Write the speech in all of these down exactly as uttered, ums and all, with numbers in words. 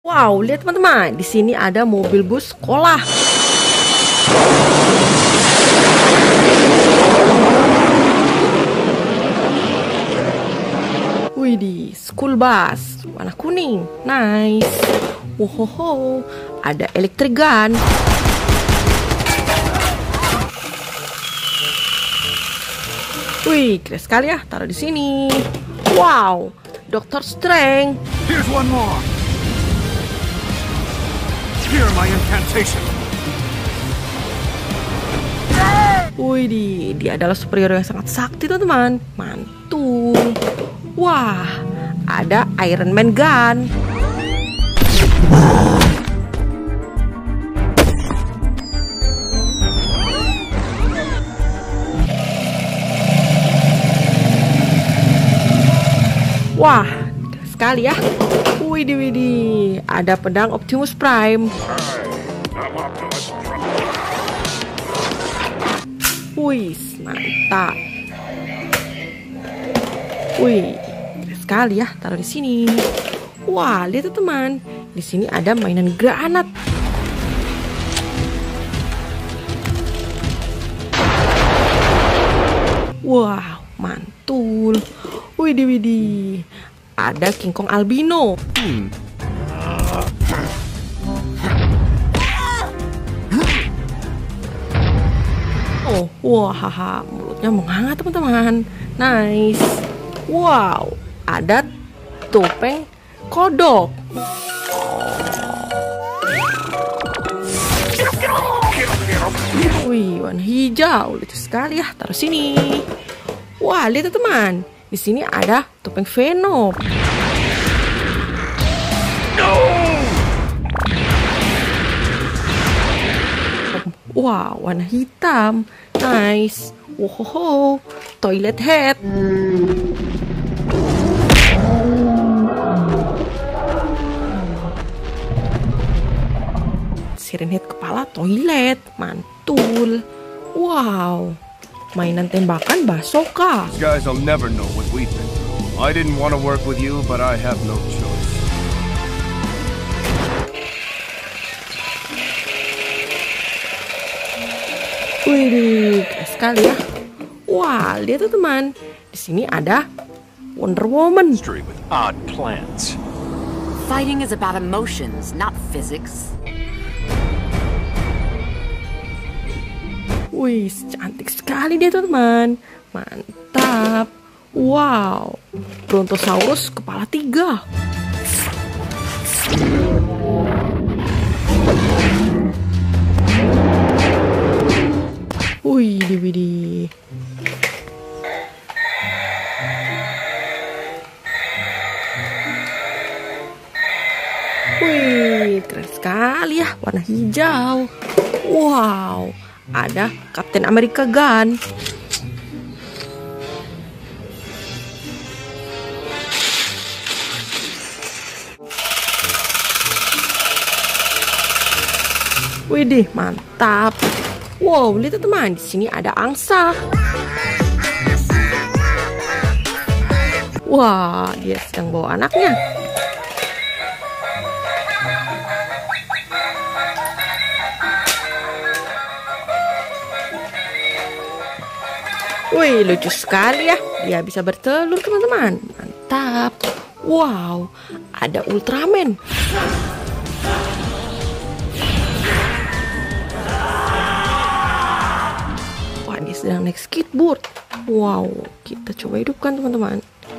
Wow, lihat teman-teman, di sini ada mobil bus sekolah. Widih, school bus warna kuning, nice. Wohoho, ada electric gun. Wih, keren sekali ya, taruh di sini. Wow, Doctor Strange. Here's one more. Hear my incantation. Wih, dia adalah superhero yang sangat sakti teman-teman. Mantul. Wah, ada Iron Man gun. Wah, keren sekali ya. Widih, widih, ada pedang Optimus Prime. Wih, mantap. Wih, keren sekali ya, taruh di sini. Wah, lihat tuh teman, di sini ada mainan granat. Wah, mantul. Widih, widih, ada King Kong albino. Hmm. Oh, wah, haha, mulutnya menghangat teman-teman. Nice. Wow, ada topeng kodok. Wih, warna hijau, lucu sekali ya. Taruh sini. Wah, lihat teman, di sini ada topeng Venom. Wow, warna hitam. Nice. Wohoho, toilet head. Siren head kepala toilet. Mantul. Wow, mainan tembakan bazooka. These guys will never know what we've been through. I didn't want to work with you, but I have no choice. Wih, keren sekali ya. Wah, lihat tuh teman, di sini ada Wonder Woman. With odd plans. Fighting is about emotions, not physics. Wih, cantik sekali dia tuh teman. Mantap. Wow, Brontosaurus kepala tiga. Wih, widih. Wih, keren sekali ya, warna hijau. Wow, ada Captain America gun. Widih, mantap. Wow, lihat teman, di sini ada angsa. Wah, dia sedang bawa anaknya. Wih, lucu sekali ya. Dia bisa bertelur teman-teman. Mantap. Wow, ada Ultraman. Dia sedang naik skateboard. Wow, kita coba hidupkan teman-teman.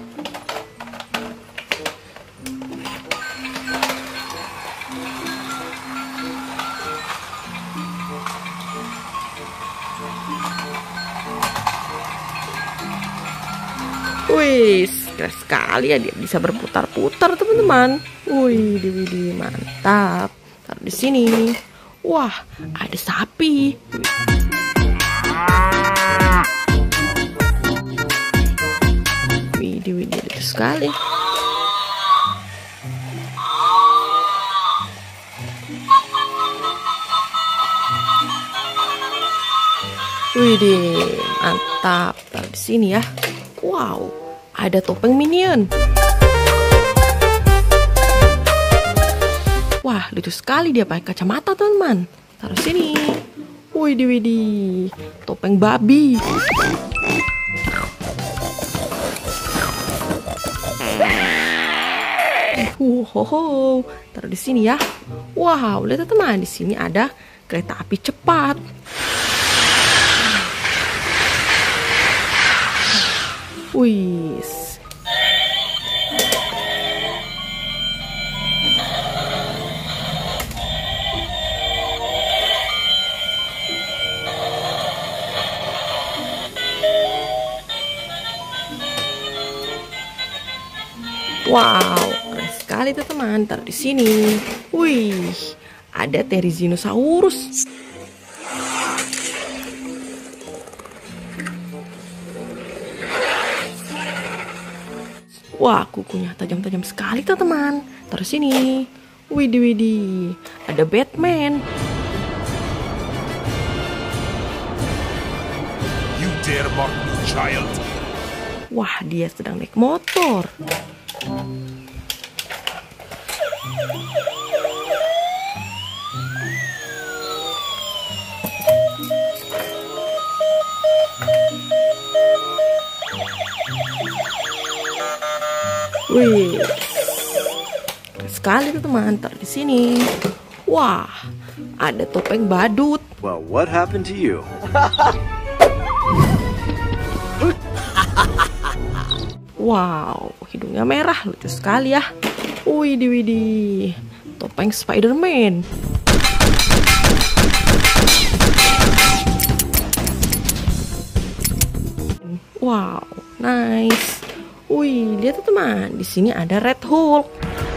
Wih, keren sekali ya, dia bisa berputar-putar teman-teman. Wih, widih, mantap. Taruh di sini. Wah, ada sapi. Widih, widih, lucu sekali. Widih, mantap. Taruh di sini ya. Wow, ada topeng Minion. Wah, lucu sekali dia pakai kacamata, teman-teman. Taruh sini. Widih, widih. Topeng babi. Wow, taruh di sini ya. Wow, lihat teman, di sini ada kereta api cepat. Wis. Wow, keren sekali tuh teman. Taruh di sini. Wih, ada Therizinosaurus. Wah, kukunya tajam-tajam sekali tuh teman. Taruh sini. Widih, widih. Ada Batman. You dare mock me, child? Wah, dia sedang naik motor. Wih, keren sekali tuh teman. Taruh di sini. Wah, ada topeng badut. Well, what happened to you? Wow, hidungnya merah, lucu sekali ya. Widih, widih. Topeng Spider-Man. Wow, nice. Wih, lihat tuh teman, di sini ada Red Hulk.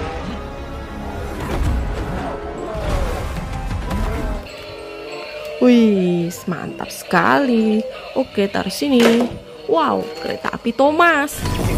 Wih, mantap sekali. Oke, taruh sini. Wow, kereta api Thomas.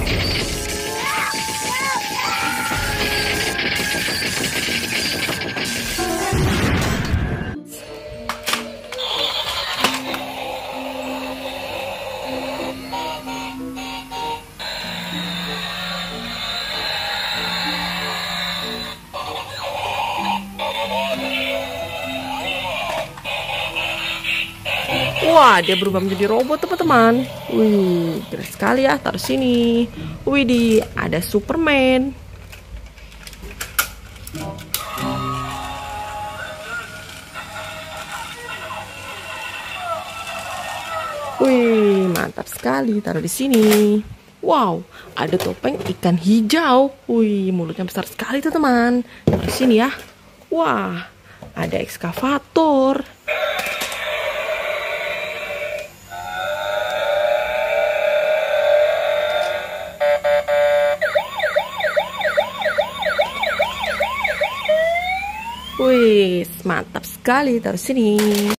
Wah, dia berubah menjadi robot teman-teman. Wih, keren sekali ya. Taruh sini. Wih, di ada Superman. Wih, mantap sekali. Taruh di sini. Wow, ada topeng ikan hijau. Wih, mulutnya besar sekali tuh teman. Taruh di sini ya. Wah, ada ekskavator. Wih, mantap sekali. Taruh sini.